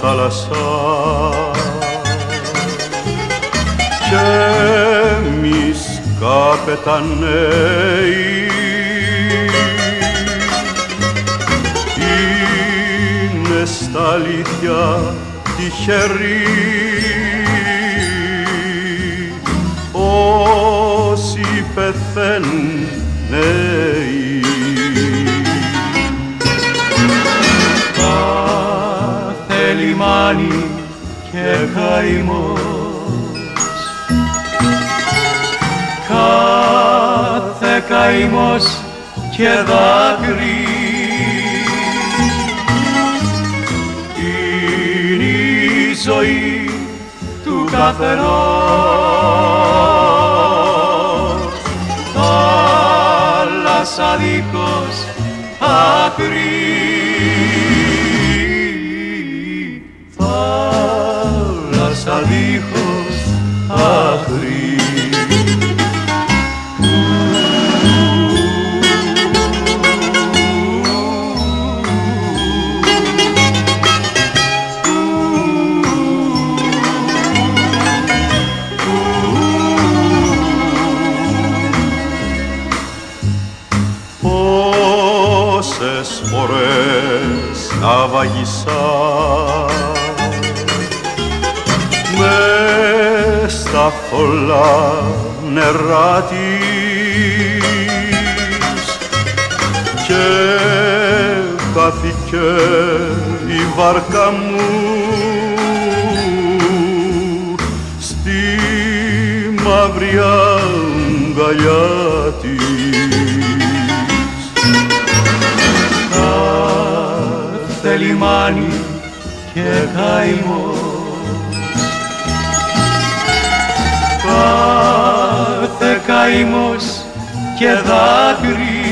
θάλασσα κι εμείς καπεταναίοι είναι στα αλήθεια τυχεροί όσοι πεθαίνουν νέοι. Κάθε λιμάνι και καημός, κάθε καημός και δάκρυ είναι η ζωή του καθενός. Θάλασσα δίχως άκρη, θάλασσα δίχως άκρη. Πόσες φορές αβαγίσα μες στα θολά νερά της και χάθηκε η βάρκα μου στη μαύρη αγκαλιά της. Κάθε λιμάνι και καημός, κάθε καημός και δάκρυ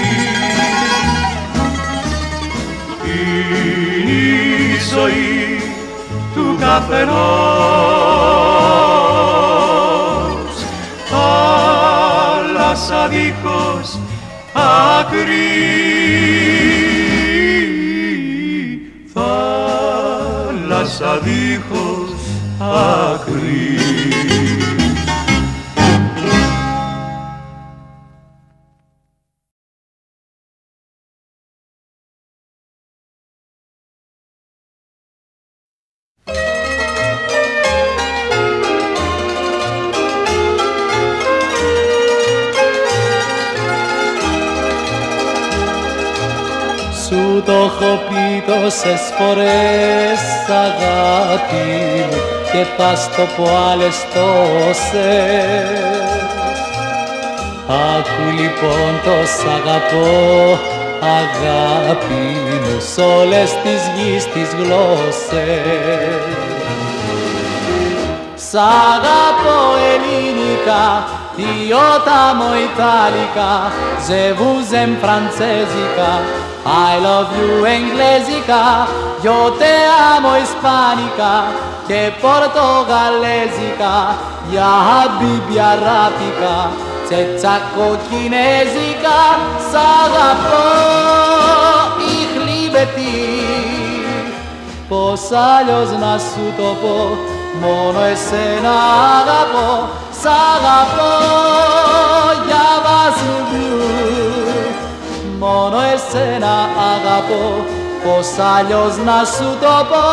είναι η ζωή του καθενός. Θάλασσα δίχως άκρη, θάλασσα δίχως άκρη. Σου το έχω πει τόσες φορές αγάπη μου και θα στο πω άλλες τόσες. Άκου λοιπόν το σ' αγαπώ αγάπη μου σ' όλες τις γης τις γλώσσες. Σ' αγαπώ ελληνικά, io t'amo italica, je vous aime francesica, I love you inglesica, io te amo ispanica, che portogalesica, ya habibi arabica, τσετσάκο κινέζικα. Σ' αγαπώ, ich liebe dich, πως αλλιώς να σου το πω, μόνο εσένα αγαπώ. Σ' αγαπώ, για βασιλιού, μόνο εσένα αγαπώ, πως αλλιώς να σου το πω.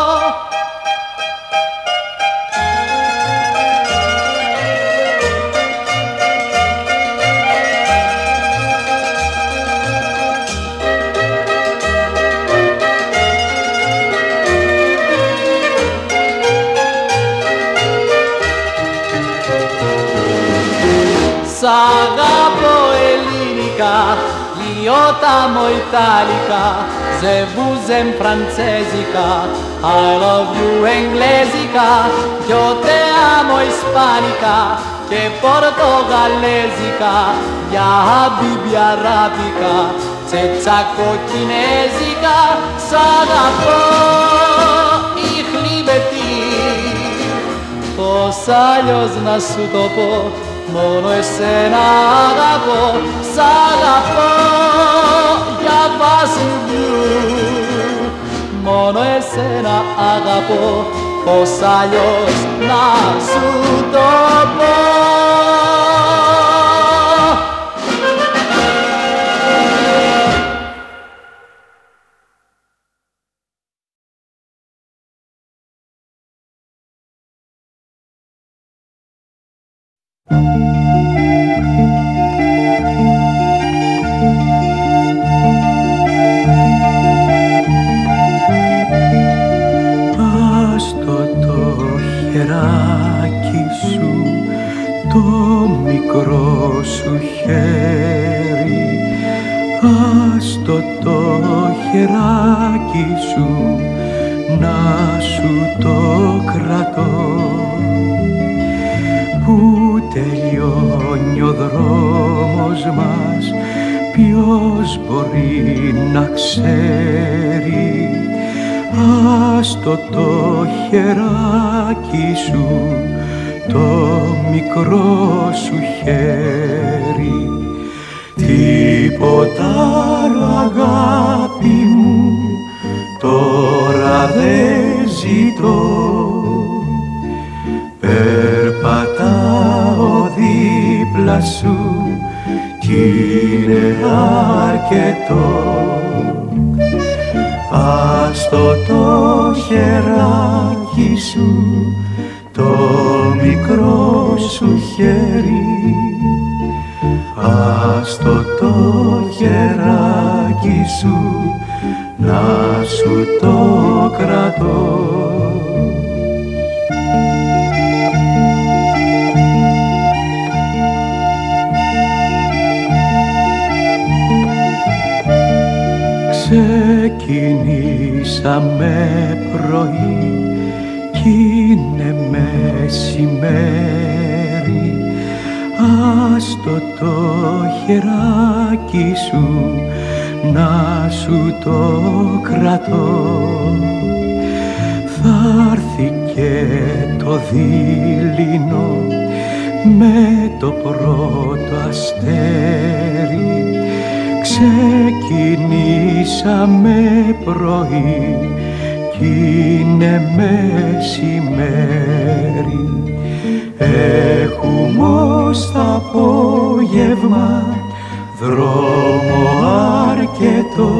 Σ' αγαπώ ελληνικά, io t'amo italica, je vous aime francesica, I love you inglesica, io te amo ispanica, che portogalesica, ya habibi arabica, τσετσάκο κινέζικα. Σ' αγαπώ, ich liebe dich, πως αλλιώς να σου το πω, μόνο εσένα αγαπώ. Σ' αγαπώ, για βασιλιού, μόνο εσένα αγαπώ, πως αλλιώς να σου το πω. μικρό σου χέρι, άστο το χεράκι σου, να σου το κρατώ. Που τελειώνει ο δρόμος μας, ποιος μπορεί να ξέρει, άστο το χεράκι σου, το μικρό σου χέρι. Τίποτα άλλο αγάπη μου τώρα δεν ζητώ, περπατάω δίπλα σου κι είναι αρκετό. Άστο το χεράκι σου, το μικρό σου χέρι, άστο το χεράκι σου, να σου το κρατώ. Ξεκινήσαμε πρωί κι είναι μεσημέρι, άστο το χεράκι σου, να σου το κρατώ. Θα έρθει και το δειλινό με το πρώτο αστέρι. Ξεκινήσαμε πρωί κι είναι μεσημέρι, έχουμε ως το απόγευμα δρόμο αρκετό.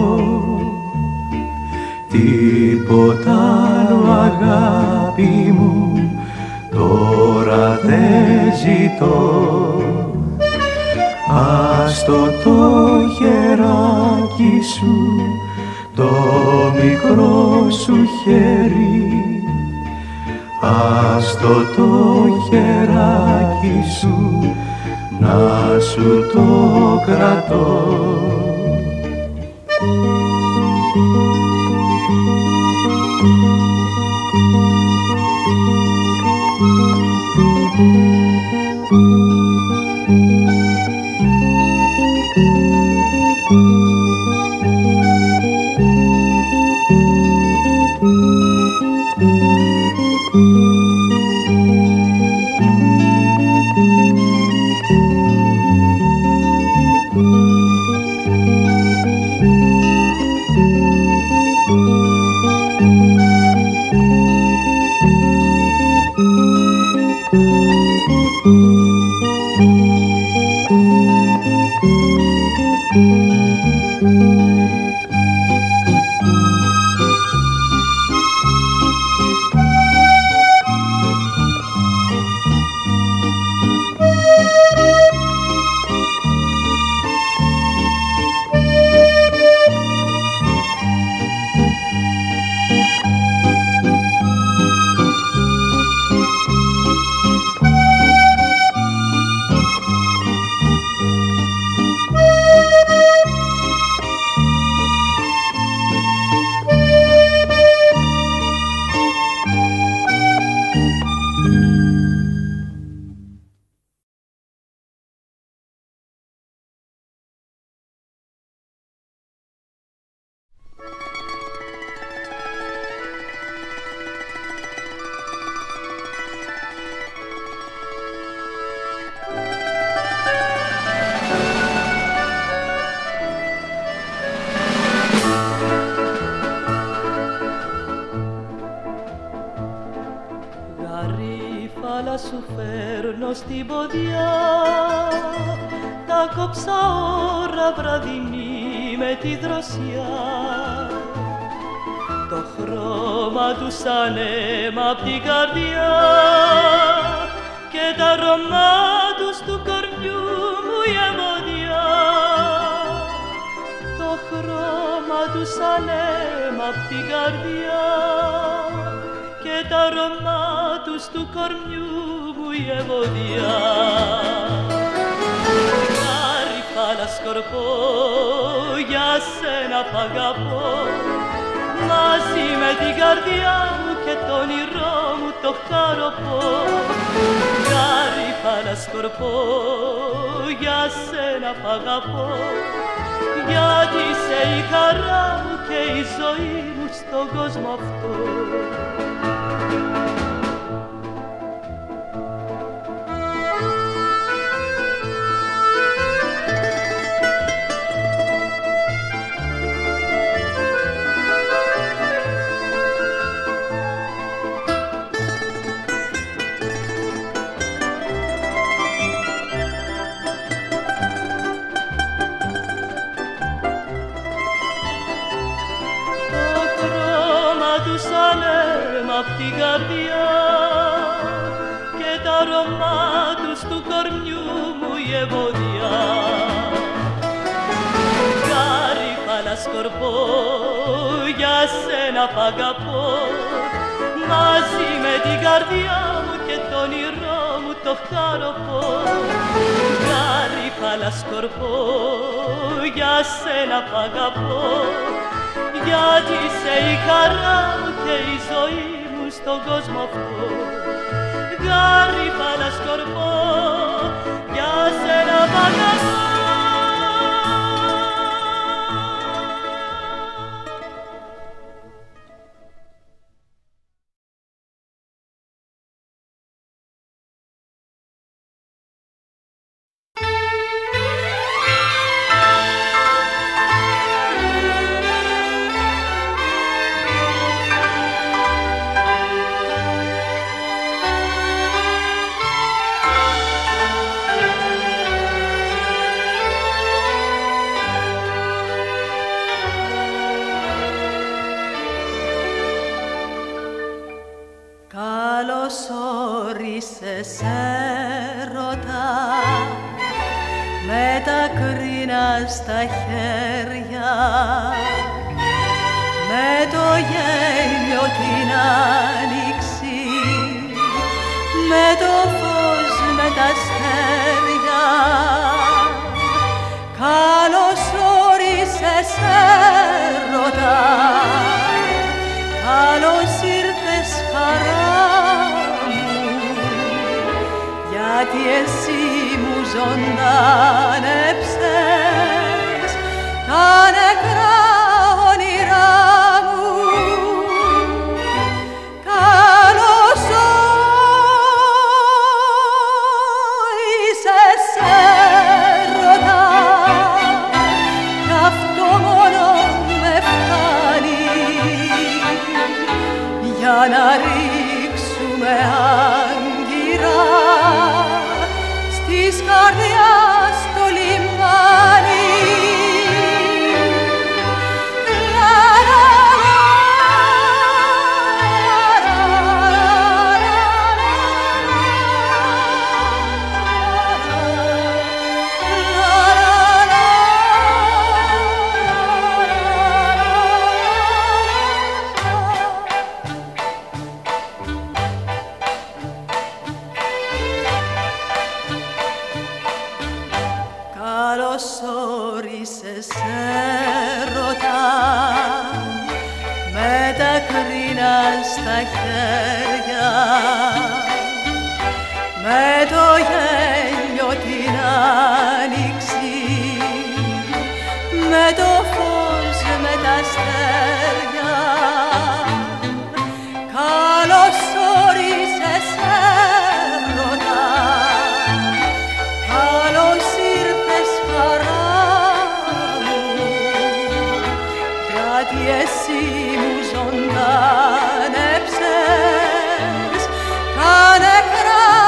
Τίποτα άλλο αγάπη μου τώρα δεν ζητώ, άστο το χεράκι σου, το μικρό σου χέρι, άστο το χεράκι σου, να σου το κρατώ. αλλά σου φέρνω στην ποδιά. Τα κόψα ώρα βραδινή με τη δροσιά. Το χρώμα του σαν αίμα απ' την καρδιά και τα αρώμα τους του κορμιού μου η ευωδιά. Το χρώμα του σαν αίμα απ' την καρδιά και τα αρώμα τους του κορμιού μου η ευωδιά. Γάριφα σκορπώ, για σένα π' αγαπώ, μαζί με την καρδιά μου και το όνειρό μου το χαροπώ. Γάριφα σκορπώ, για σένα π' αγαπώ, γιατί είσαι η χαρά μου και η ζωή μου στον κόσμο αυτό. Απ' την καρδιά και τα αρώμα τους του κορμιού μου η ευωδιά. Γάριφα σκορπώ, για σένα π' αγαπώ, μαζί με την καρδιά μου και το όνειρό μου το χαροπώ. Γάριφα σκορπώ, για σένα π' αγαπώ, γιατί είσαι η χαρά μου και η ζωή μου στον κόσμο αυτό. Γάριφα σκορπώ, για σένα π' αγαπώ. Στα χέρια με το γέλιο την άνοιξη, με το φως με τα αστέρια. Καλώς όρισες έρωτα, καλώς ήρθες χαρά μου, γιατί εσύ μου ζωντάνεψες τα νεκρά όνειρά μου. Καλώς όρισες έρωτα, κι αυτό μόνο με φτάνει για να ρίξουμε άγκυρα της καρδιάς το λιμάνι. Στα χέρια με το γέλιο την άνοιξη, με το φως με τα αστέρια. Καλώς όρισες έρωτα, καλώς ήρθες χαρά μου, γιατί εσύ μου ζωντάνεψες τα νεκρά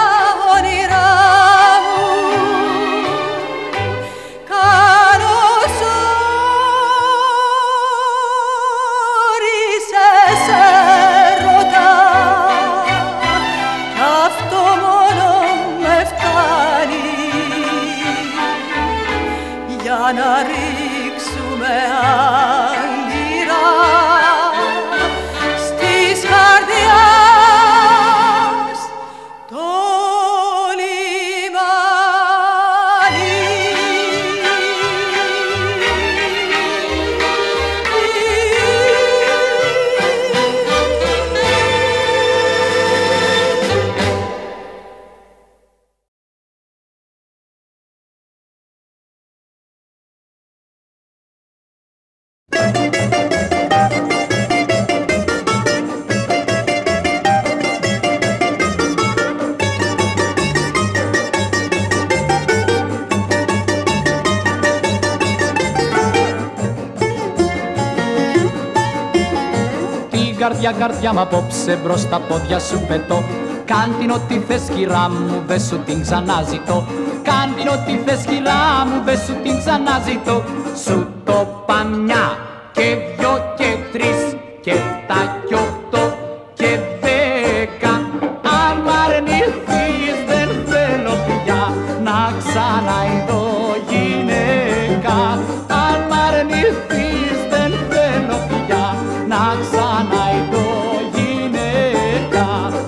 καρδιά μ' απόψε μπρος στα πόδια σου πετώ. Κάν' την ό,τι θες κυρά μου, δε σου την ξαναζητώ. Κάν' την ό,τι θες κυρά μου, δε σου την ξαναζητώ. Σου το παμιά και δυο και τρεις και εφτά και οχτώ και 10. Αν μ' αρνηθείς δεν θέλω πια να ξαναειδώ γυναίκα. Αν μ' αρνηθείς δεν θέλω πια να ξαναειδώ γυναίκα.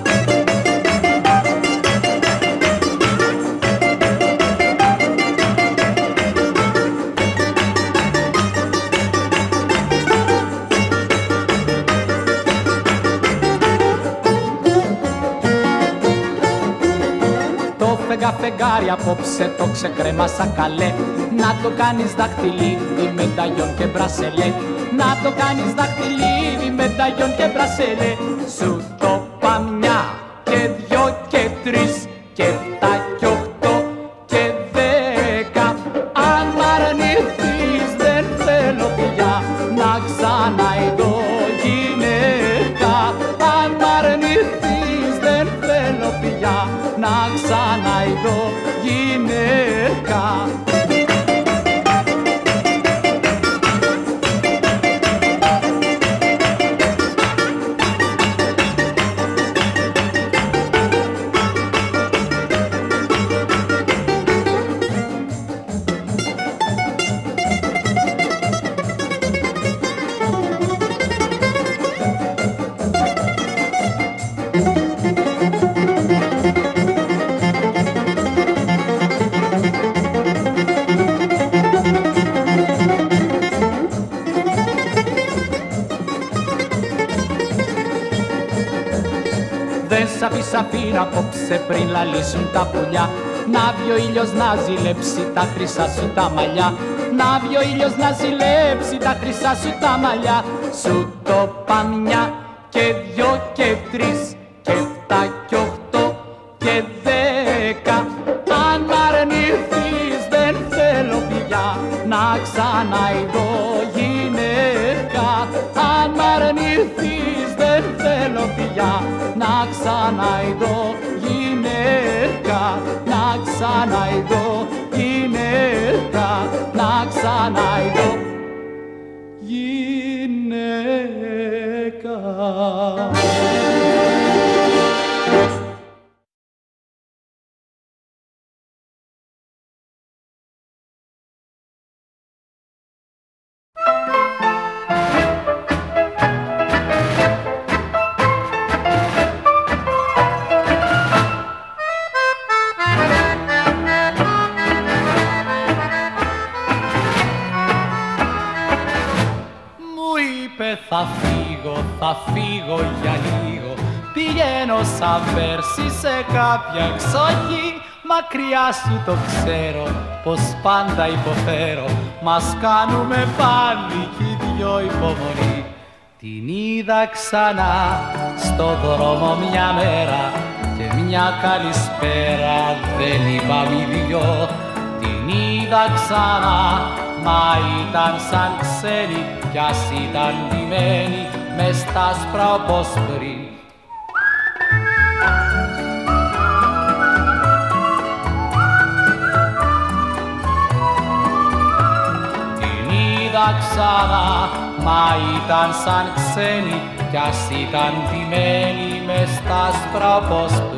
Φεγγάρι απόψε το ξεκρέμασα καλέ. Να το κάνεις δαχτυλίδι, μεταγιόν και μπρασελέ. Να το κάνεις δαχτυλίδι, μεταγιόν και μπρασελέ. Σου το παμιά και δυο και τρεις και εφτά και οχτώ και 10. Αν μ' αρνηθείς δεν θέλω πια να ξαναειδώ γυναίκα. Αν μ' αρνηθείς δεν θέλω πια να ξαναειδώ γυναίκα. Αφήνα απόψε πριν λαλήσουν τα πουλιά. Να βγει ο ήλιος να ζηλέψει τα χρυσά σου τα μαλλιά. Να βγει ο ήλιος να ζηλέψει τα χρυσά σου τα μαλλιά. Σου το παμιά και δυο και τρεις και εφτά και οχτώ και 10. Αν μ' αρνηθείς δεν θέλω πια να ξαναειδώ γυναίκα. Αν μ' αρνηθείς δεν θέλω πια να ξαναειδώ γυναίκα. Να ξαναειδώ γυναίκα. Να ξαναειδώ γυναίκα. Θα φύγω για λίγο. Πηγαίνω σαν πέρσι σε κάποια εξοχή. Μακριά σου το ξέρω πως πάντα υποφέρω. Μας κάνουμε πάλι κι οι δυο υπομονή. Την είδα ξανά στο δρόμο μια μέρα και μια καλησπέρα δεν είπαμε οι δυο. Την είδα ξανά μα ήταν σαν ξένη κι ας ήταν ντυμένη μες στα άσπρα όπως πριν. Την είδα ξανά μα ήταν σαν ξένη κι ας ήταν ντυμένη μες στα άσπρα όπως πριν.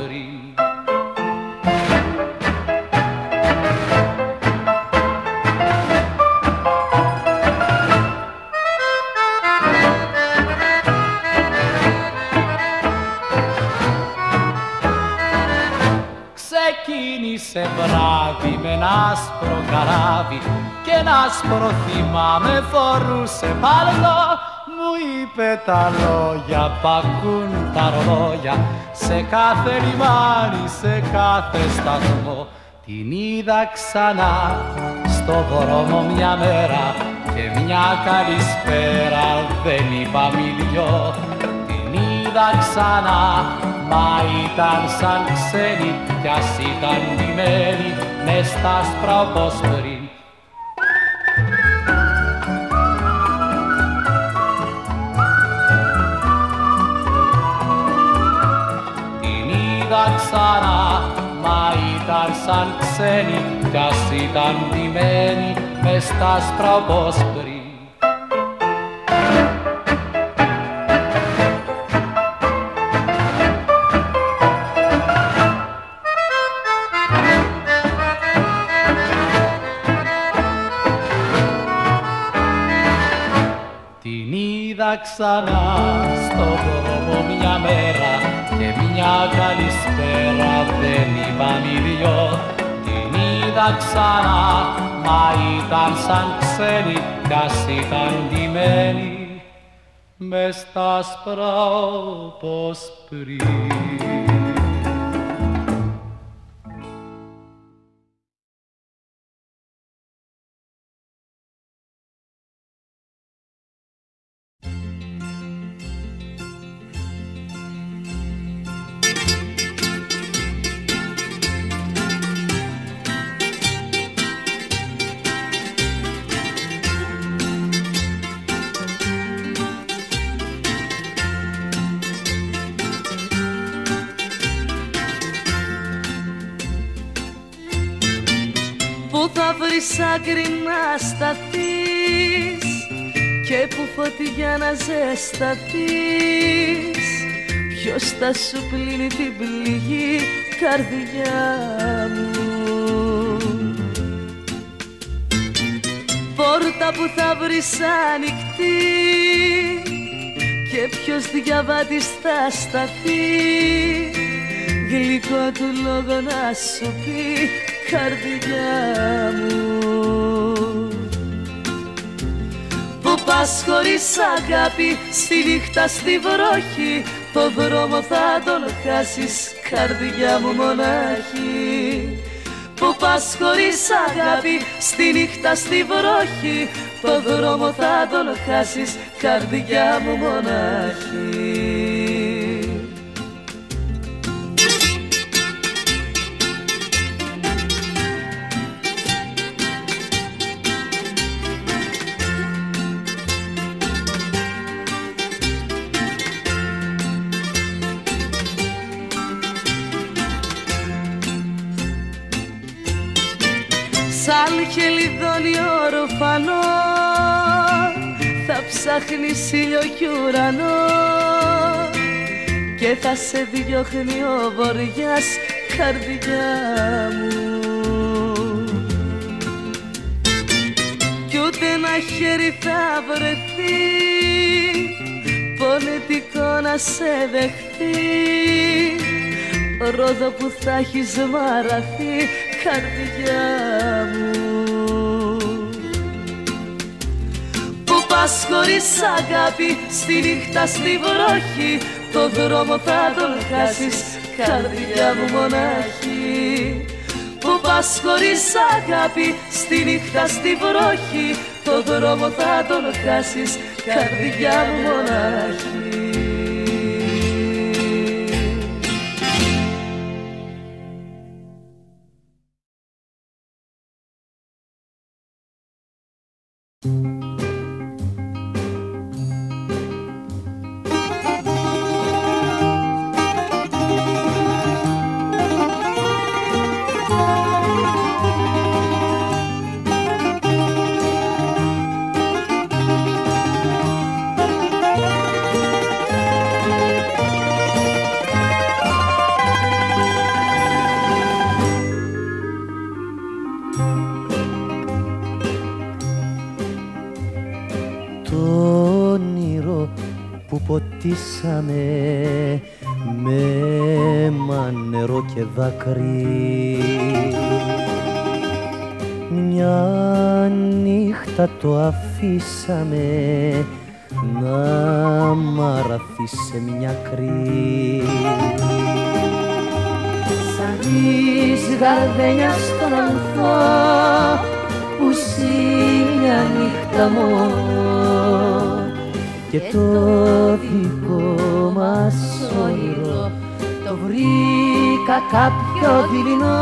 Ξεκίνησε βράδυ με ένα άσπρο καράβι και ένα άσπρο θυμάμαι φορούσε παλτό. Μου είπε τα λόγια που ακούν τα ρολόγια σε κάθε λιμάνι, σε κάθε σταθμό. Την είδα ξανά στο δρόμο μια μέρα και μια καλησπέρα δεν είπαμε οι δυο. Την είδα ξανά μα ήταν σαν ξένη κι ας ήταν ντυμένη μες στα άσπρα όπως πριν. είδα ξανά, μα ήταν σαν ξένη κι ας ήταν ντυμένη μες στα άσπρα όπως πριν. Την είδα ξανά στον δρόμο μια μέρα και μια καλησπέρα δεν είπαν οι δυο. Την είδα ξανά, μα ήταν σαν ξένη κι ας ήταν ντυμένη μες στα άσπρα όπως πριν. Πού θα βρεις άκρη να σταθείς και που φωτιά να ζεσταθείς? Ποιος θα σου πλύνει την πληγή, καρδιά μου? Πόρτα που θα βρεις ανοιχτή και ποιος διαβάτης θα σταθεί, γλυκό του λόγο να σου πει, καρδιά μου. Που πας χωρίς αγάπη, στη νύχτα στη βροχή, το δρόμο θα τον χάσεις, καρδιά μου μονάχη. Που πας χωρίς αγάπη, στη νύχτα στη βροχή, το δρόμο θα τον χάσεις, καρδιά μου μονάχη. Σαν χελιδόνι ορφανό θα ψάχνεις ήλιο κι ουρανό και θα σε διώχνει ο βοριάς, καρδιά μου. Κι ούτε ένα χέρι θα βρεθεί πονετικό να σε δεχθεί, ρόδο που θα έχεις μαραθεί, καρδιά μου. Που πας χωρίς αγάπη, στη νύχτα στη βροχή, το δρόμο θα τον χάσεις, καρδιά μου μονάχη. Που πας χωρίς αγάπη, στη νύχτα στη βροχή, το δρόμο θα τον χάσεις, καρδιά μου μονάχη. Ποτίσαμε με αίμα, νερό και δάκρυ. Μια νύχτα το αφήσαμε να μαραθεί σε μια άκρη. Σαν της γαρδένια στον ανθό που μια νύχτα μόνο και το δικό μας όνειρο το βρήκα κάποιο δειλινό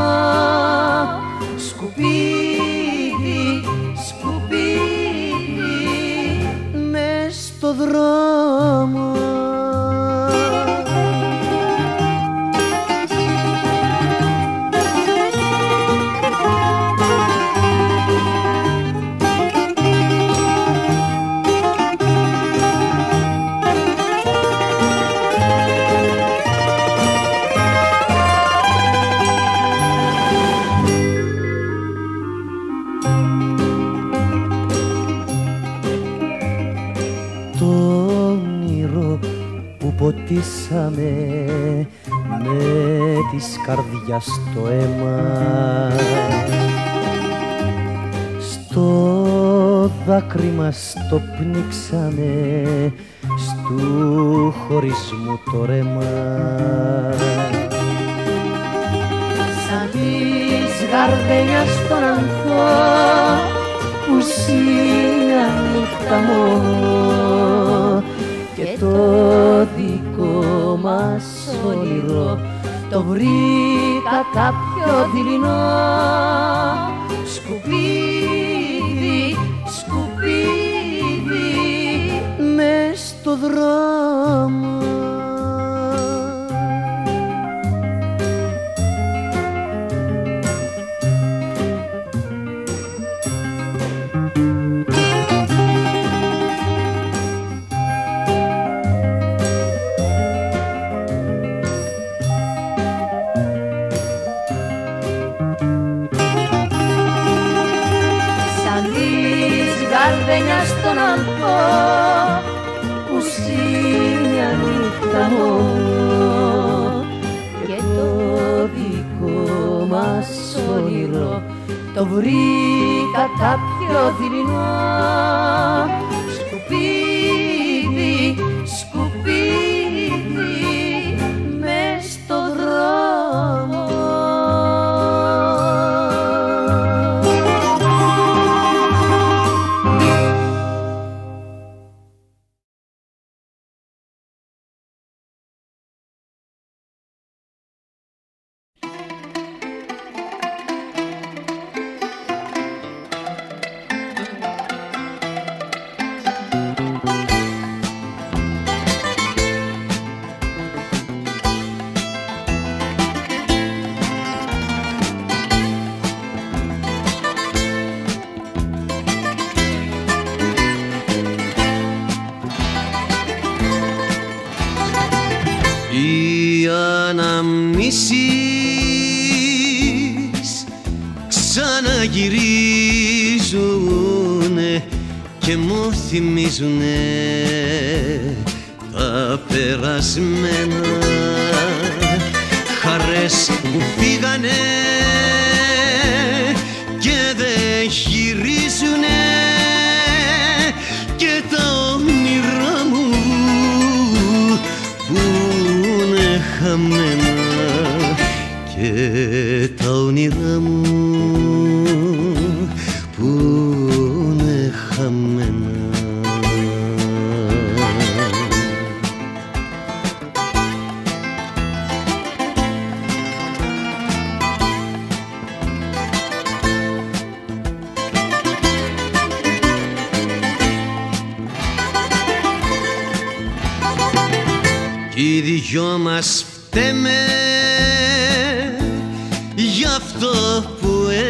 σκουπίδι, σκουπίδι μες στο δρόμο. αφήσαμε με της καρδιάς το αίμα. Στο δάκρυ μας το πνίξαμε, στου χωρισμού το ρέμα. Σαν της γαρδένιας τον ανθό που σύνια νύχτα μόνο, και το δικό μας όνειρο το βρήκα κάποιο δειλινό σκουπίδι, σκουπίδι μες στο δρόμο. Στον ανθό που σύνια νύχτα μόνο, και το δικό μας όνειρο το βρήκα κάποιο δειλινό σκουπίδι, σκουπίδι μες στο δρόμο. Οι αναμνήσεις ξαναγυρίζουνε και μου θυμίζουνε τα περασμένα, χαρές που φύγανε και δεν γυρίζουνε, και τα όνειρά μου που είναι χαμένα, και τα όνειρά μου που είναι χαμένα. Κι οι δυο μας φταίμε γι' αυτό που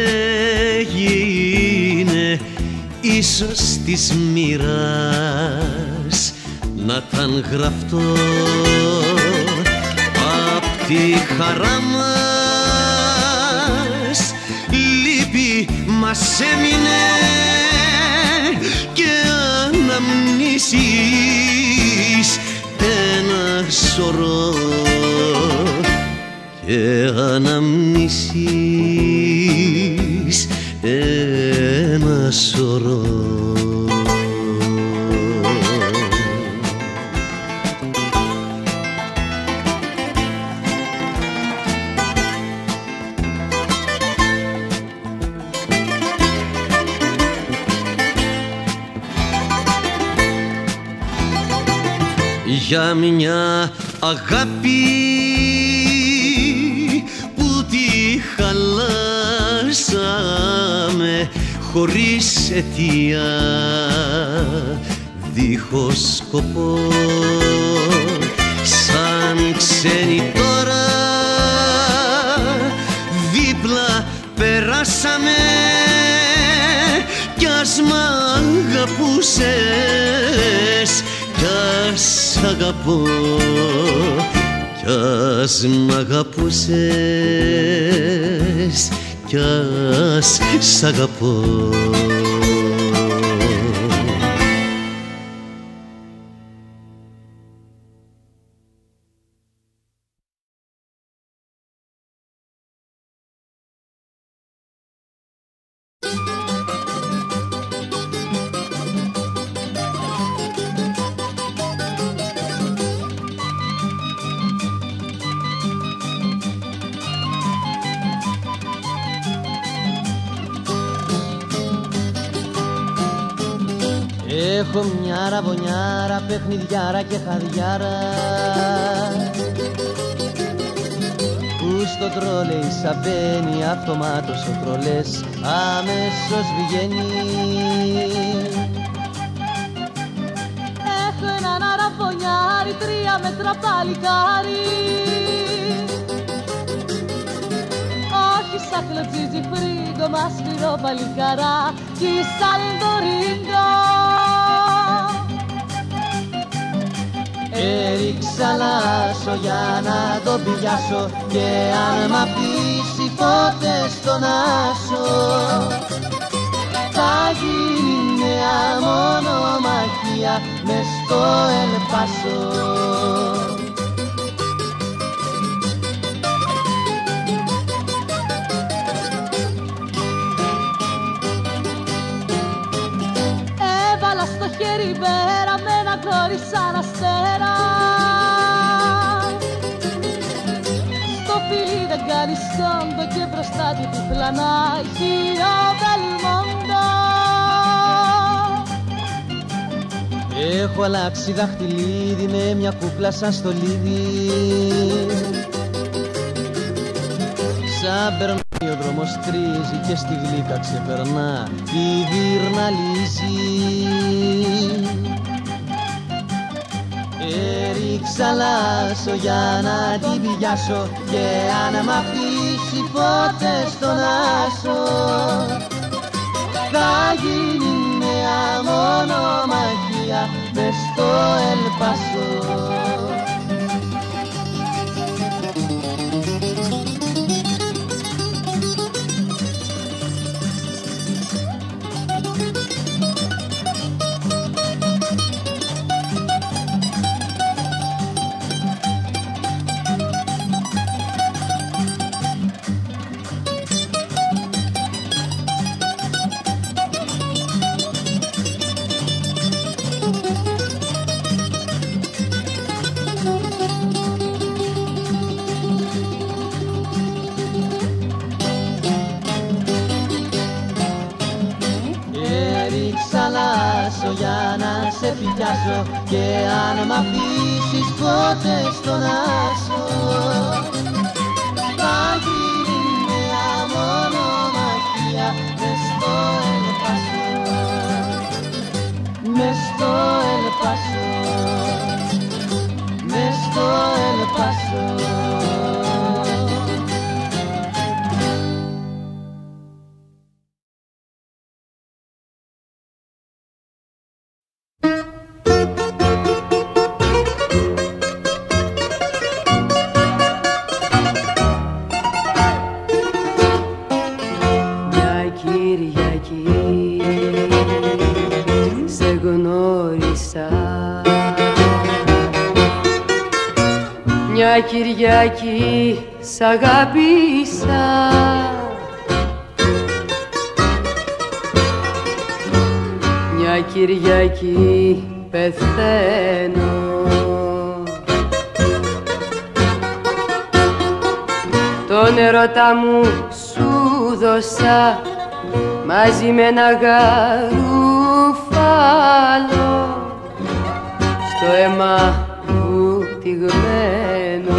έγινε, ίσως της μοίρας να ταν γραφτό. Απ' τη χαρά μας λύπη μας έμεινε και αναμνήσεις ένα σωρό, και αναμνήσεις ένα σωρό. Για μια αγάπη που τη χαλάσαμε χωρίς αιτία, δίχως σκοπό, σαν ξένοι τώρα δίπλα περάσαμε, κι ας μ' αγαπούσες κι ας αγαπώ, κι ας μ' αγαπούσες κι ας σ' αγαπώ. Έχω μια ραβωνιάρα, παιχνιδιάρα και χαδιάρα που στο τρόλεϊ σαμπαίνει αυτομάτως ο τρολές αμέσως βγαίνει. Έχω έναν αραβωνιάρι, 3 μέτρα παλικάρι, όχι σαν κλωτσίζει φρίγκο, μα σφυρό παλικαρά κι σαν το ρίγκο. Έριξα λάσο για να τον πιάσω και αν μ' αφήσει ποτέ στον άσο θα γίνει νέα μονομαχία μες στο Ελπάσο. Έβαλα στο χέρι βέρα με ένα γόρι σαν αστέρα, στο φίλι δεν κάνει σκόντο και μπροστά του τυφλανάχει ο Μπελμόντο. Έχω αλλάξει δαχτυλίδι με μια κούκλα σαν στολίδι, σαν περνάει ο δρόμος τρίζει και στη γλύκα ξεπερνά τη δύρναλίζει. Έριξα λάσο για να την πιάσω και αν μ' αφήσει ποτέ στον άσο θα γίνει νέα μονομαχία μες στο Ελπάσο. Για να σε πιάσω και αν μ' αφήσεις ποτέ στον άσο θα γίνει νέα μονομαχία μες στο Ελπάσο, μες στο Ελπάσο, μες στο Ελπάσο. Μια Κυριακή σ' αγάπησα, μια Κυριακή πεθαίνω. Τον ερώτα μου σου δώσα μαζί με ένα γαρούφαλο στο αίμα τυγμένο.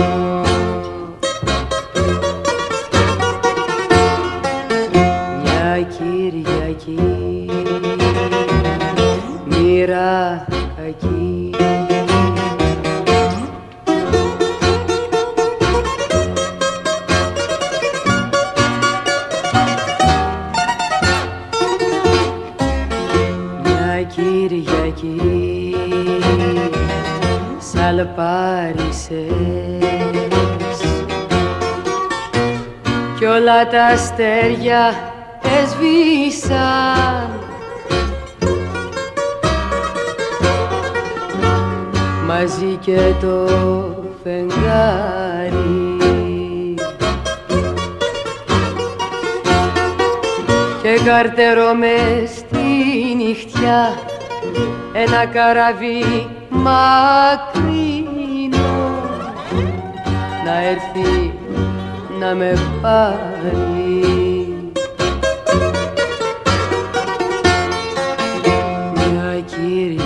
Μια Κυριακή μοίρα κακή, μια Κυριακή σαλπάρισες κι όλα τα αστέρια έσβησαν μαζί και το φεγγάρι και καρτερώ μες στη νυχτιά ένα καραβί μακρινό να έρθει να με πάρει. Μια Κυριακή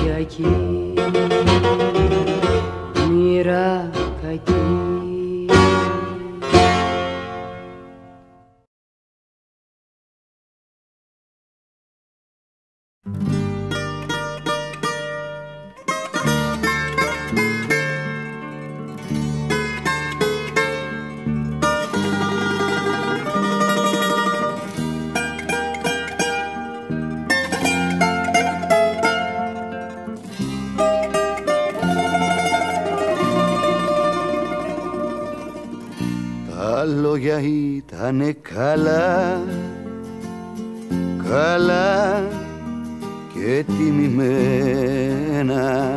Τα λόγια ήτανε καλά, καλά και τιμημένα,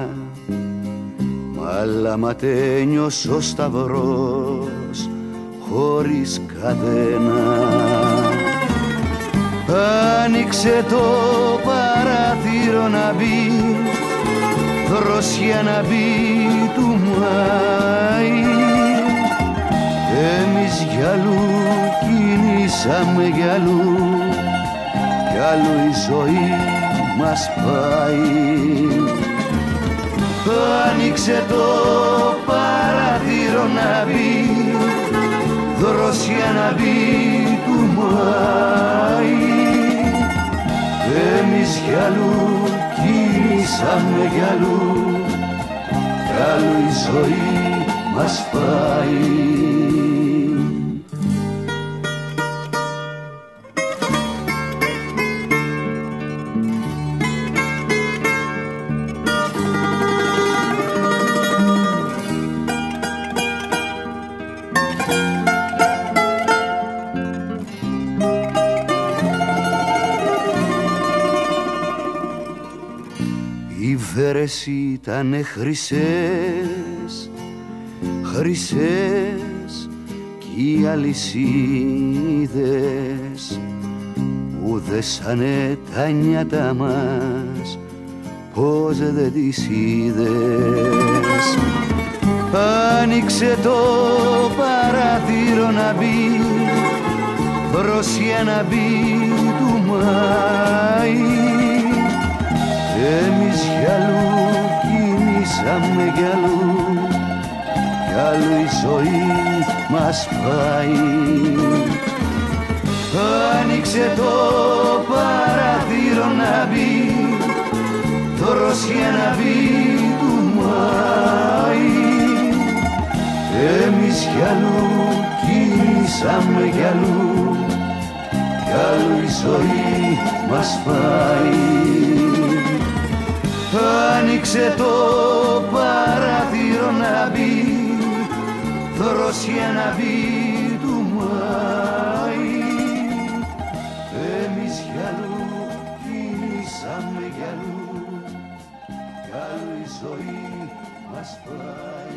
αλλά ματένιος ο σταυρός χωρίς καδένα. Άνοιξε το παράθυρο να μπει δροσιά, να μπει του Μάη. Εμείς γυαλού κινήσαμε γυαλού, κι άλλο η ζωή μας πάει. Άνοιξε το παράθυρο να μπει δροσιά, να μπει του Μάη. Εμείς γυαλού κινήσαμε γυαλού, κι άλλο η ζωή μας πάει. Οι βέρες ήτανε χρυσές, χρυσές κι οι αλυσίδες που δέσανε τα νιάτα μας, πως δεν τις είδες. Άνοιξε το παράθυρο να μπει δροσιά, να μπει του Μάη. Εμείς γυαλού κινήσαμε γυαλού, κι άλλο η ζωή μας πάει. Άνοιξε το παράθυρο να μπει δροσιά, να μπει του Μάη. Εμείς γυαλού κινήσαμε γυαλού, κι άλλο η ζωή μας πάει. Άνοιξε το παράθυρο να μπει δροσιά, να μπει του Μάη. Εμείς γυαλού κινήσαμε γυαλού, κι άλλο η ζωή μας πάει.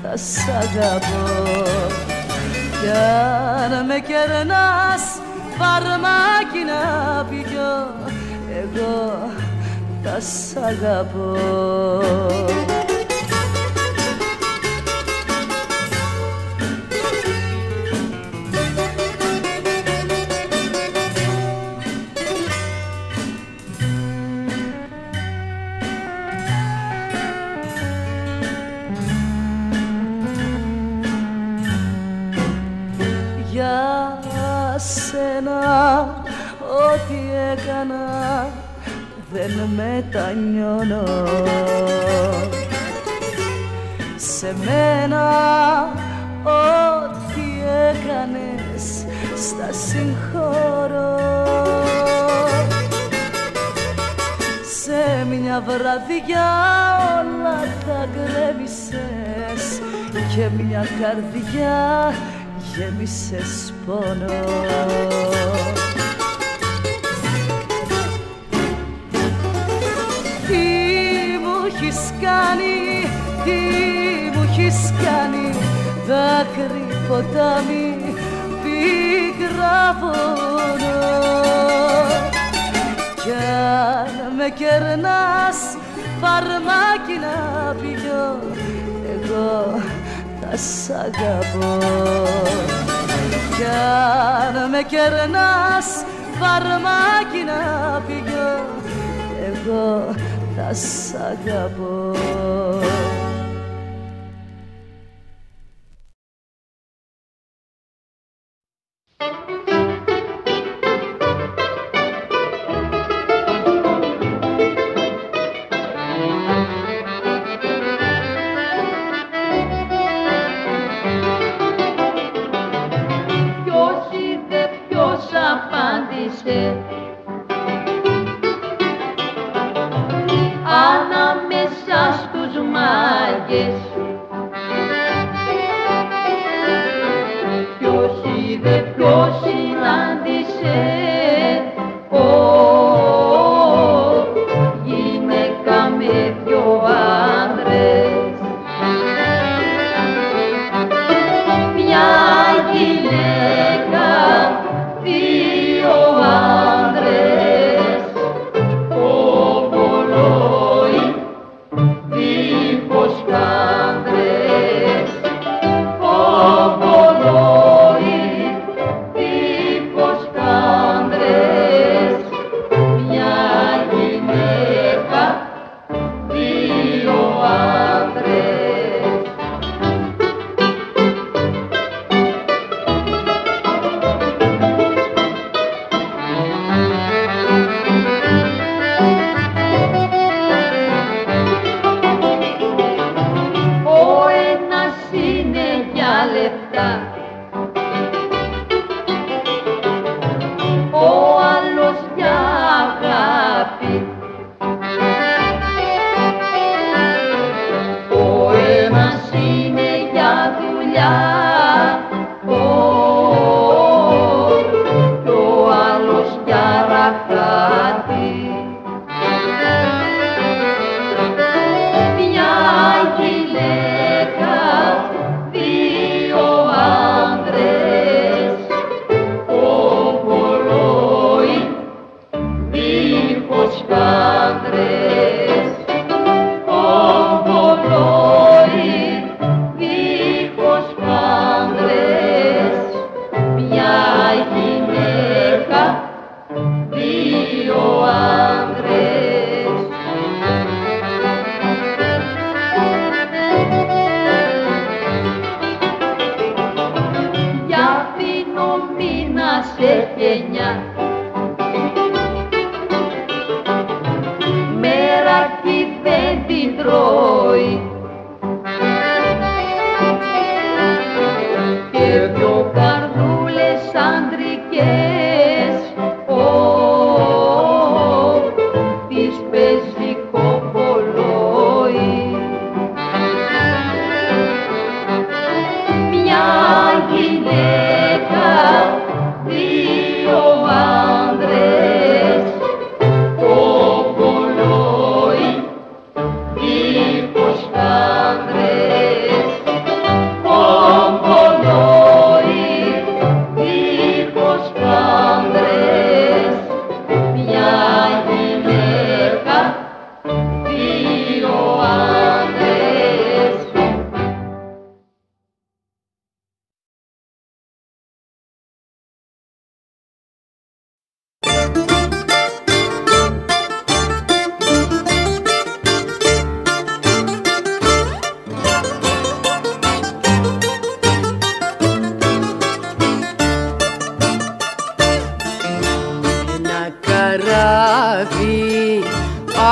θα σ' αγαπώ. Κι αν με κερνάς φαρμάκι να πιω, εγώ θα σ' αγαπώ. Για σένα ό,τι έκανα δεν μετανιώνω. Σε μένα ό,τι έκανες στα συγχωρώ. Σε μια βραδιά όλα τα γκρέμισες και μια καρδιά γέμισες πόνο. Τι μου έχεις κάνει, τι μου έχεις κάνει, δάκρυ, ποτάμι, πίκρα πόνο. Κι αν με κερνάς φαρμάκι να πιω, εγώ θα σ' αγαπώ. Κι αν με κερνάς φαρμάκι να πιω, εγώ θα σ' αγαπώ. Ανάμεσα στους μάγκες ποιος είδε, ποιος συνάντησε γυναίκα με δυο άντρες. Μια γυναίκα, δύο άντρες, το πολλόι δίχως κάντρες, το πολλόι δίχως κάντρες. Μια γυναίκα, δύο άντρες. Ο άλλος για αγάπη, ο ένας είναι για δουλειά, κι ο άλλος για ραχάτι. Μια γυναίκα, δύο άντρες, το πολλόι δίχως κάντρες, το πολλόι δίχως κάντρες.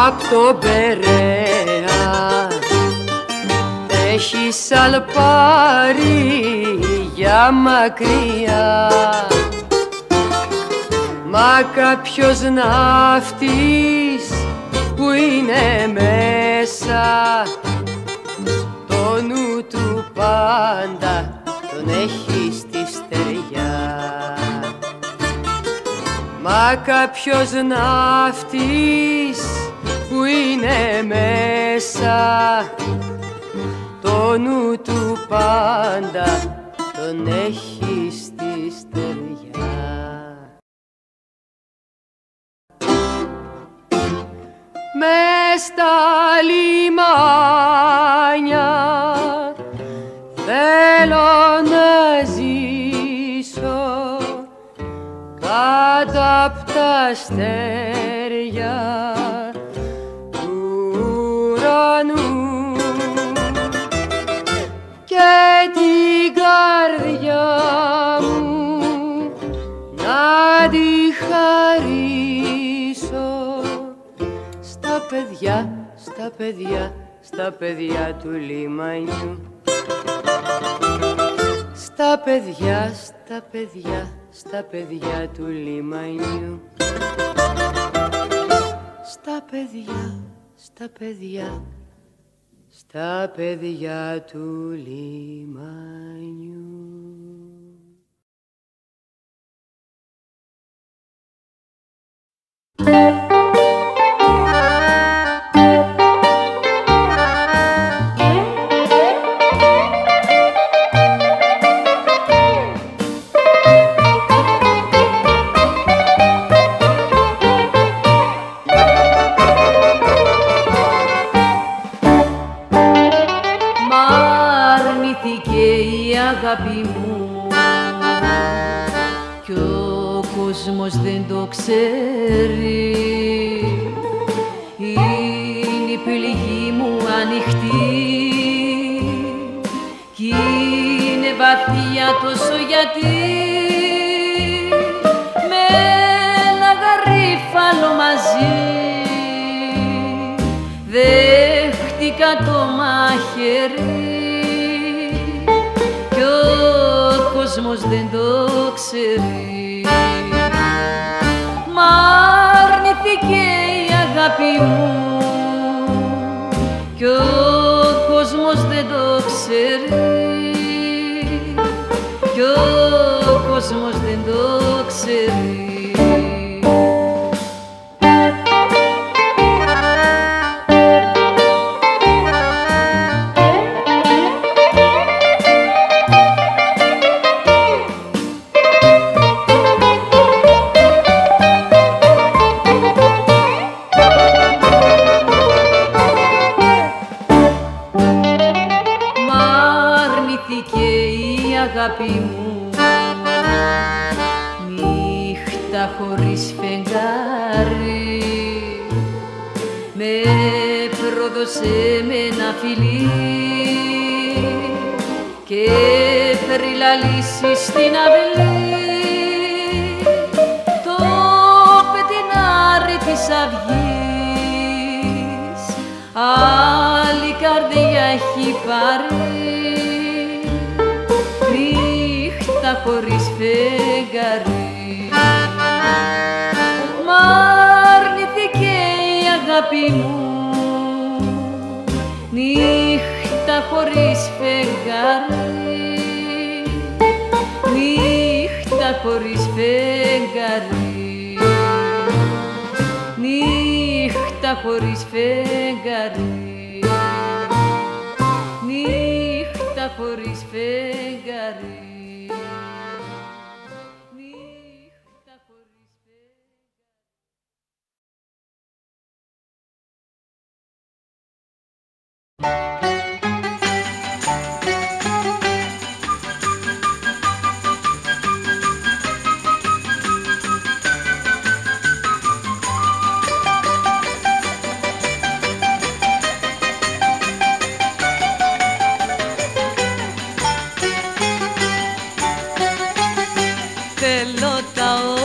απ' το Περαία έχει σαλπάρει για μακριά, μα κάποιος ναύτης που είναι μέσα, το νου του πάντα τον έχει στη στεριά. Μα κάποιος ναύτης που είναι μέσα, το νου του πάντα τον έχει στη στεριά. Μες στα λιμάνια θέλω να ζήσω, κάτω απ' τα αστέρια του ουρανού, και την καρδιά μου να τη χαρίσω στα παιδιά, στα παιδιά, στα παιδιά του λιμανιού. Στα παιδιά, στα παιδιά, στα παιδιά του λιμανιού. Στα παιδιά, στα παιδιά, στα παιδιά του λιμανιού. Αγάπη μου, κι ο κόσμος δεν το ξέρει, είναι η πληγή μου ανοιχτή κι είναι βαθιά τόσο γιατί με ένα γαρίφαλο μαζί δέχτηκα το μαχαίρι. Κι ο κόσμος δεν το ξέρει, μ' αρνηθήκε η αγάπη μου κι ο κόσμος δεν το ξέρει, κι ο κόσμος δεν το ξέρει. Αγάπη μου, νύχτα χωρίς φεγγάρι, με πρόδωσε με ένα φιλί και περιλαλήσει στην αυλή το πετεινάρι της αυγής, άλλη καρδιά έχει πάρει. Νύχτα χωρίς φεγγάρι, μ' αρνηθήκε η αγάπη μου. Νύχτα χωρίς φεγγάρι, νύχτα χωρίς φεγγάρι, νύχτα χωρίς φεγγάρι, νύχτα χωρίς φεγγάρι.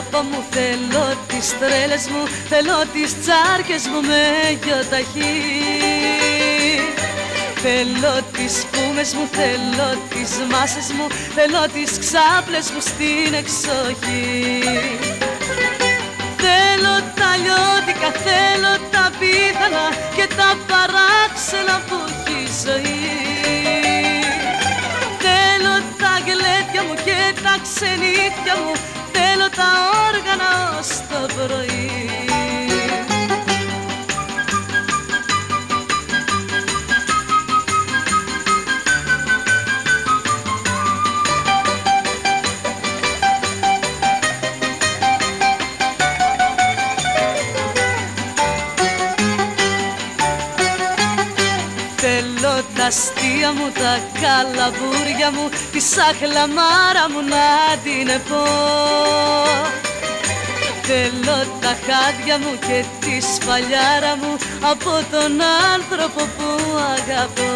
όπα μου, θέλω τις τρέλες μου, θέλω τις τσάρκες μου με γιοταχή. Θέλω τις φούμες μου, θέλω τις μάσες μου, θέλω τις ξάπλες μου στην εξοχή. Θέλω τα λιώτικα, θέλω τα πίθανα και τα παράξενα που έχει η ζωή. Θέλω τα γλέντια μου και τα ξενύχια μου, θέλω τα όργανα ως το πρωί. Τα αστεία μου, τα καλαμπούρια μου, τη σαχλαμάρα μου να την πω. Θέλω τα χάδια μου και τη σφαλιάρα μου από τον άνθρωπο που αγαπώ.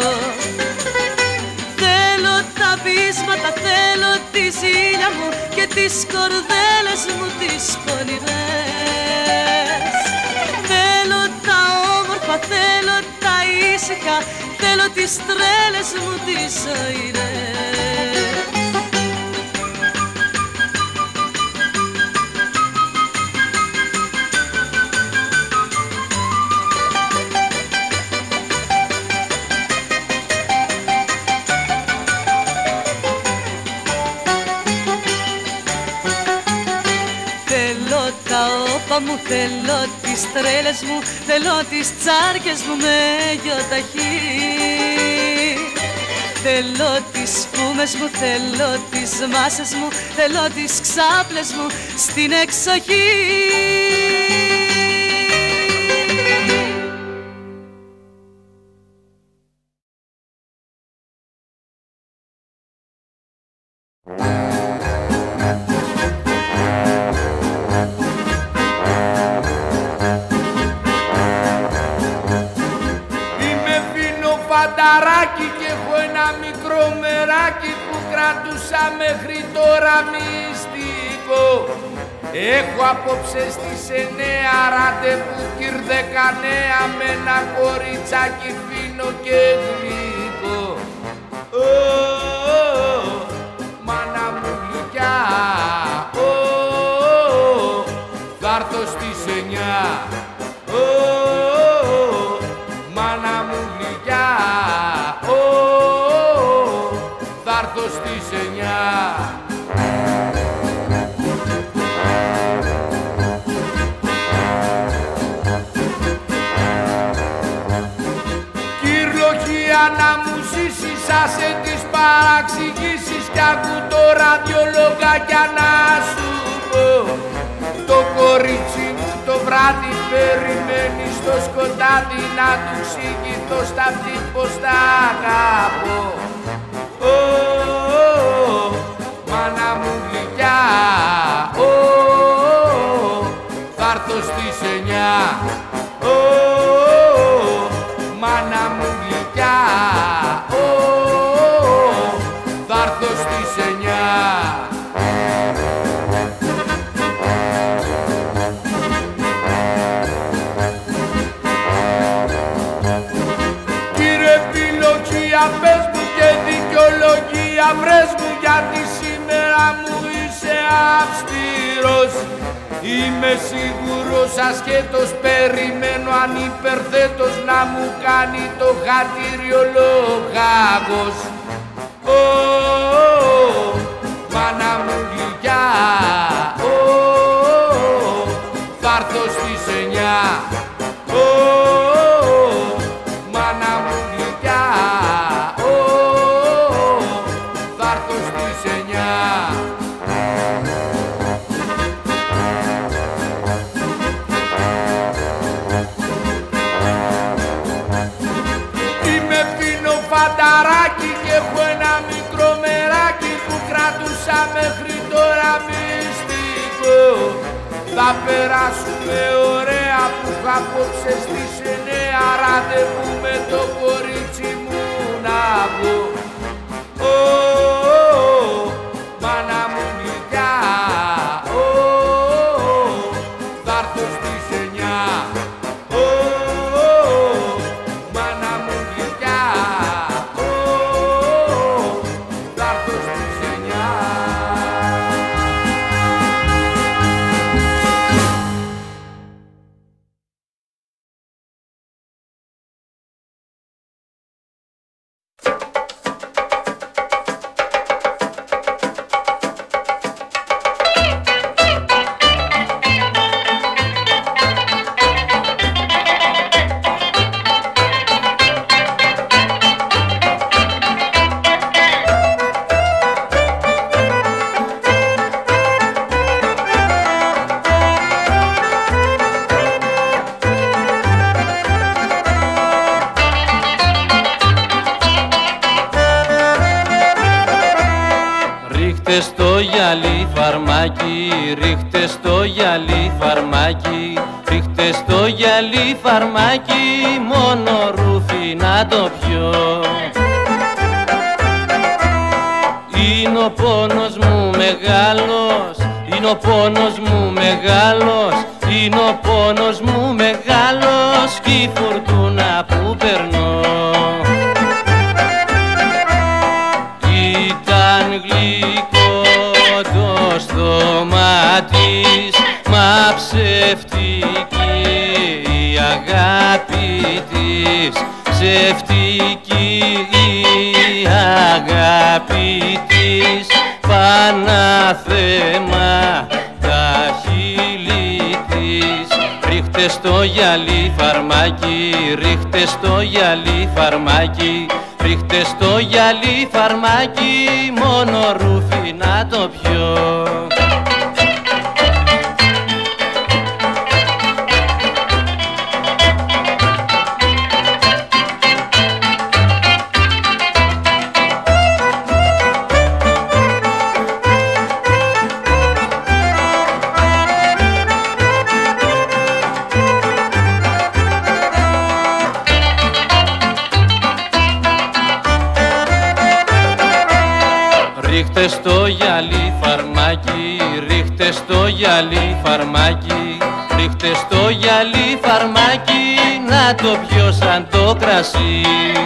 Θέλω τα πείσματα, θέλω τη ζήλια μου και τις κορδέλες μου τις πονηρές. Θέλω τα όμορφα, θέλω τα ήσυχα, θέλω τις τρέλες μου τις ζωηρές. Θέλω τα όπα μου, θέλω τις τρέλες μου, θέλω τις τσάρκες μου με γιοταχή. Θέλω τις φούμες μου, θέλω τις μάσες μου, θέλω τις ξάπλες μου στην εξοχή. Φανταράκι και έχω ένα μικρό μεράκι που κρατούσα μέχρι τώρα μυστικό. Έχω απόψε στις 9 ραντεβού κύρδε κανέα με ένα κοριτσάκι φίνο και γλυκό. Μάνα μου γλυκιά, θα έρθω στις 9. Μάνα μου γλυκιά, θα έρθω στις 9. Κυρλοχία να μου ζήσεις, άσε τις παραξηγήσεις κι άκου το ραδιολογάκια να σου πω. Το κορίτσι μου το βράδυ περιμένει στο σκοτάδι να του ξηγηθώ στα αυτή πως τα αγαπώ. Μάνα μου γλυκιά, θα έρθω στις 9. Μάνα μου γλυκιά, θα έρθω στις 9. Πες μου και δικαιολογία βρες μου, γιατί σήμερα μου είσαι αυστηρός. Είμαι σίγουρος ασχέτως, περιμένω ανυπερθέτως να μου κάνει το χατήριο λογάγος. Μάνα μου γλυκιά, θα έρθω στις 9. Μάνα μου γλυκιά, θα έρθω στις 9. Είμαι φίνο φανταράκι και έχω ένα μικρό μεράκι που κρατούσα μέχρι τώρα μυστικό. Θα περάσουμε ωραία που είχα απόψε στις 9 ραντεβού με το κορίτσι μου να βγω. Μάνα μου γλυκιά, Ρίχτε στο γυαλί φαρμάκι, ρίχτε στο γυαλί φαρμάκι, ρίχτε στο γυαλί φαρμάκι, μόνο ρούφι να το πιω. Είναι ο πόνος μου μεγάλος, είναι ο πόνος μου μεγάλος, είναι ο πόνος μου μεγάλος κι η φουρτούνα που περνώ. Ήταν γλυκό το στόμα της, μα ψευτική η αγάπη της, ψευτική η αγάπη της, Παναθέμα τα χείλη της. Ρίχτε στο γυαλί φαρμάκι, ρίχτε στο γυαλί φαρμάκι, ρίχτε στο γυαλί φαρμάκι, μόνο ρούφι να το πιω. Ρίχτε στο γυαλί φαρμάκι, ρίχτε στο γυαλί φαρμάκι, ρίχτε στο γυαλί φαρμάκι, να το πιω σαν το κρασί.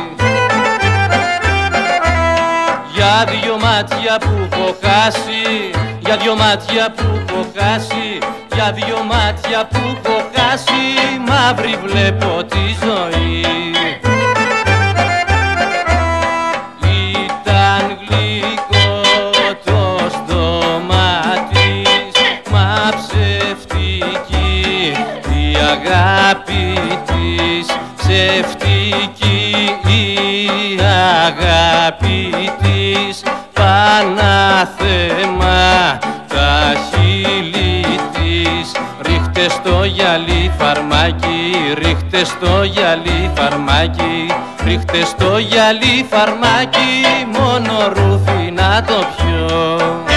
Για δυο μάτια που έχω χάσει, για δυο μάτια που έχω χάσει, για δυο μάτια που έχω χάσει, μαύρη βλέπω τη ζωή. Ήταν γλυκό το στόμα της, μα ψευτική η αγάπη της, ψευτική η αγάπη της, Παναθέμα τα χείλη της. Ρίχτε στο γυαλί φαρμάκι, ρίχτε στο γυαλί φαρμάκι, ρίχτε στο γυαλί φαρμάκι, μόνο ρούφι να το πιω.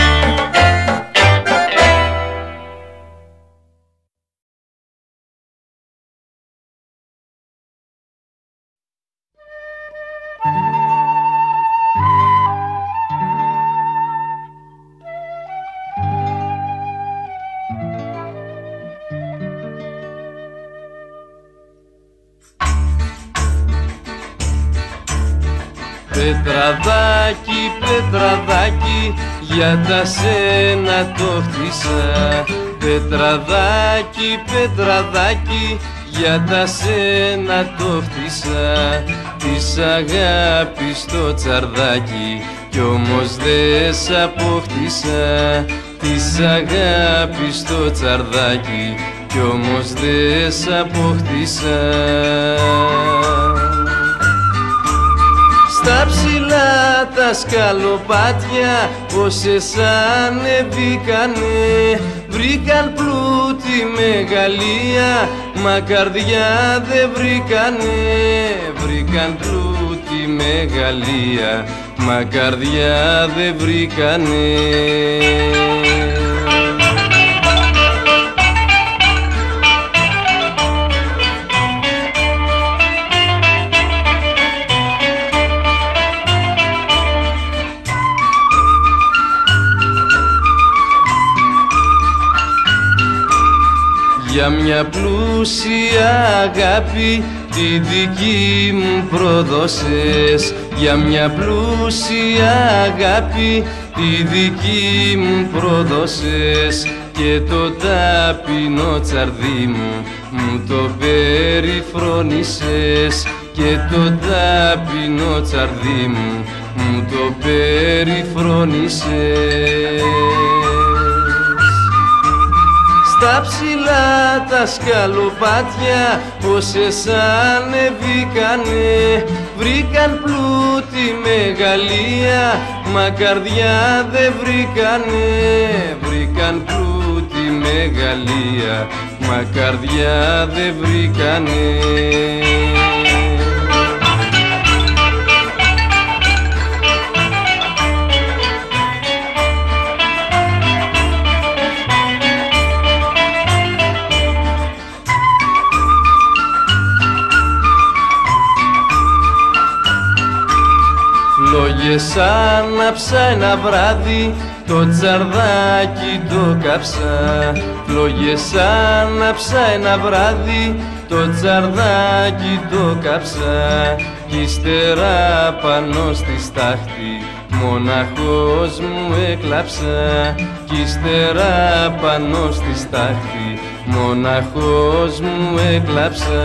Πετραδάκι, πετραδάκι, για τα σένα το χτίσα. Πετραδάκι, πετραδάκι, για τα σένα το χτίσα. Της αγάπης το τσαρδάκι, κι όμως δε σ' αποκτήσα. Της αγάπης το τσαρδάκι, κι όμως δε σ' αποκτήσα. Στα ψηλά τα σκαλοπάτια πόσες ανεβήκανε, βρήκαν πλούτη μεγαλεία, μα καρδιά δεν βρήκανε. Βρήκαν πλούτη μεγαλεία, μα καρδιά δεν βρήκανε. Για μια πλούσια αγάπη τη δική μου προδώσες. Για μια πλούσια αγάπη τη δική μου προδώσες. Και το ταπεινό τσαρδί μου το περιφρονήσες. Και το ταπεινό τσαρδί μου το περιφρονήσες. Στα ψηλά τα σκαλοπάτια πόσες ανεβήκανε, βρήκαν πλούτη μεγαλεία, μα καρδιά δεν βρήκανε. Βρήκαν πλούτη μεγαλεία, μα καρδιά δεν βρήκανε. άναψα ένα βράδυ, το τσαρδάκι το κάψα. Φλόγες άναψα ένα βράδυ, το τσαρδάκι το κάψα. Κι ύστερα πάνω στη στάχτη μοναχός μου έκλαψα. Κι ύστερα πάνω στη στάχτη μοναχός μου έκλαψα.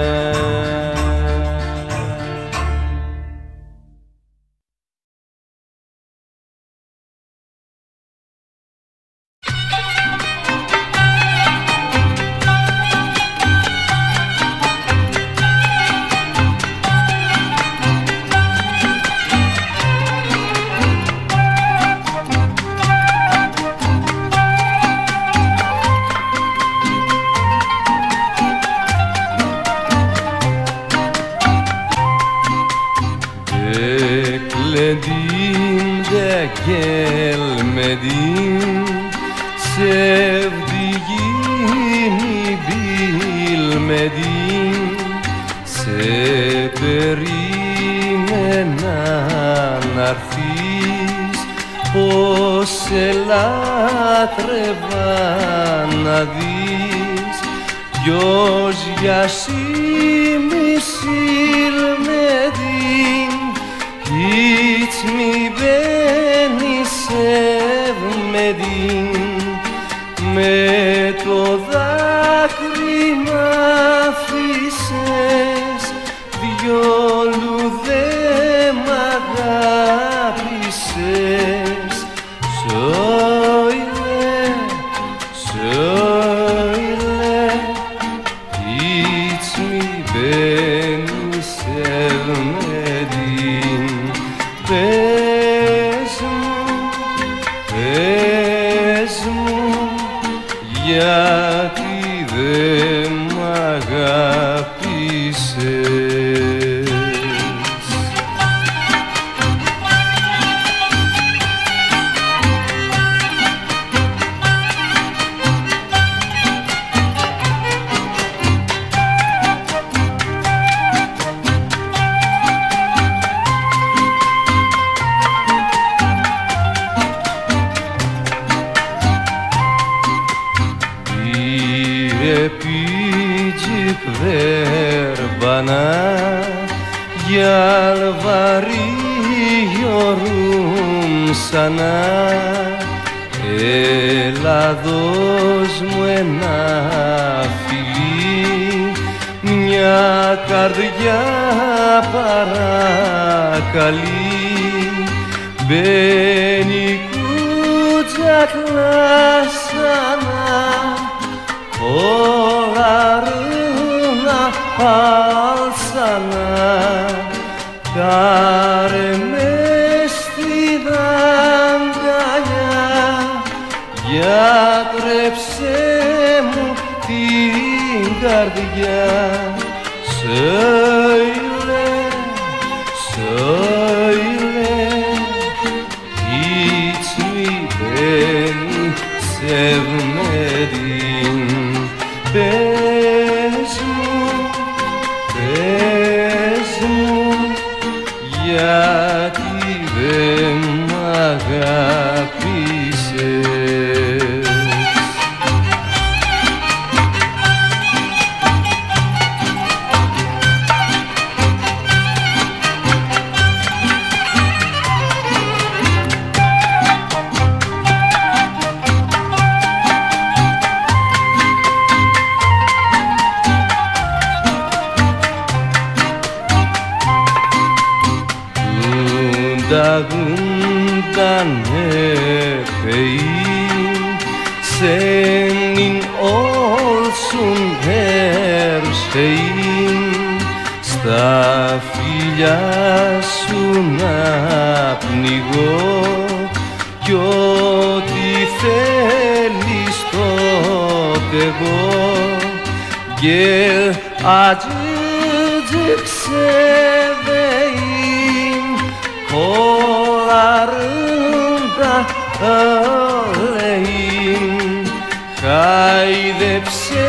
Χάιδεψε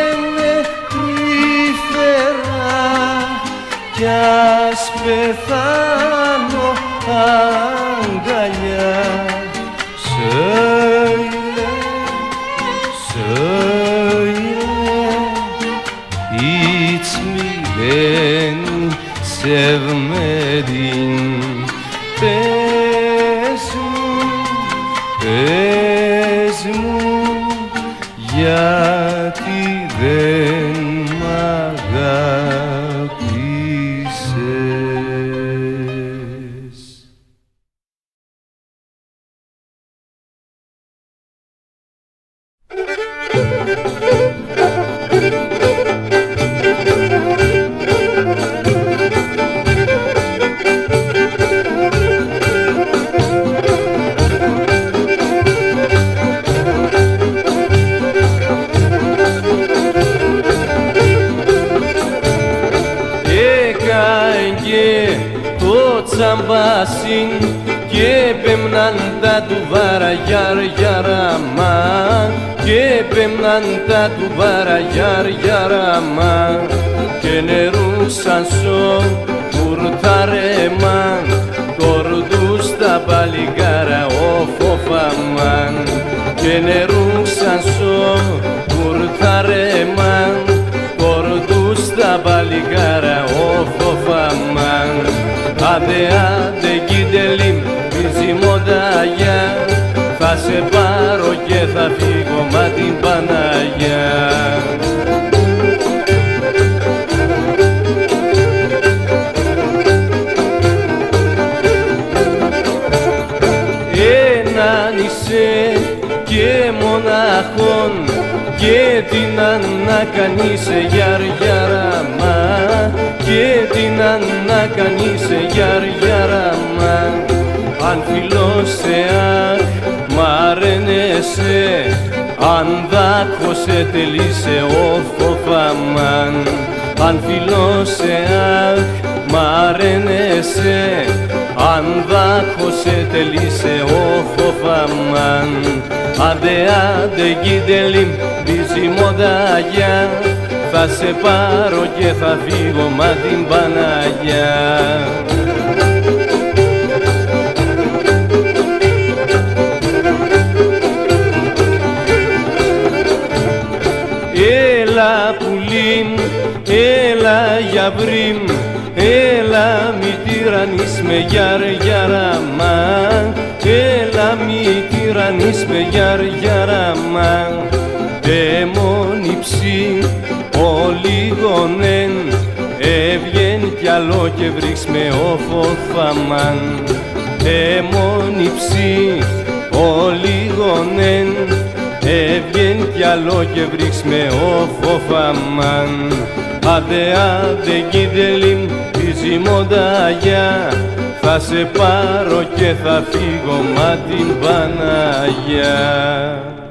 με τρυφερά κι ας πεθάνω παραλιά. Söyle, söyle, hiç mi beni sevmedin? Πες μου, γιατί δεν μ' αγάπησες. Τσαμπάσιν και πέμναν τα του βαραγιάραμα και πέμναν τα του βαραγιάραμα και νερούσαν σο κουρταρέμα κορδούς τα παλικάρα οφοφαμάν και νερούσαν σο κουρταρέμα κορδούς τα παλικάρα οφοφαμάν. Άντε, άντε, κίτελιμ, μοντάγια, θα σε πάρω και θα φύγω μα την Παναγιά. Ένα νησί και μοναχόν και την ανακανήσε γιαριαράμα και την ανακανήσε γιαριαράμα αν φιλώσε αχ μ' αρένεσαι αν δάκωσε τελείσε ο φοφαμάν αν φιλώσε αχ μ' αρένεσαι αν δάκωσε τελείσε ο φοφαμάν. Άντε, άντε, κίτελιμ, μοντάγια, θα σε πάρω και θα φύγω μα την Παναγιά. Έλα πουλίν, έλα γιαβρίμ, έλα μη τυραννείς με γιαριαράμα, έλα μη τυραννείς με γιαριαράμα. Δαίμον υψή, όλοι γονέν, έβγεν κι άλλο και βρήξ με όφοφαμάν. Δαίμον υψή, όλοι γονέν, έβγεν κι άλλο και βρήξ με όφοφαμάν. Άντε, άντε, κίτελιμ, πίζει μοντάγια, θα σε πάρω και θα φύγω μα την Παναγιά.